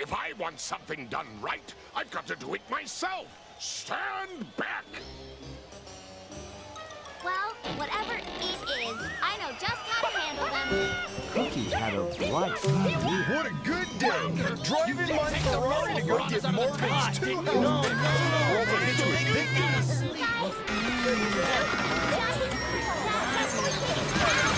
If I want something done right, I've got to do it myself. Stand back! Well, whatever it is, I know just how to handle them. Cookie had a bright idea. What a good day! Driving my Ferrari to go get Morgan's 2 house. Roll the hitch with Big Goose. Guys,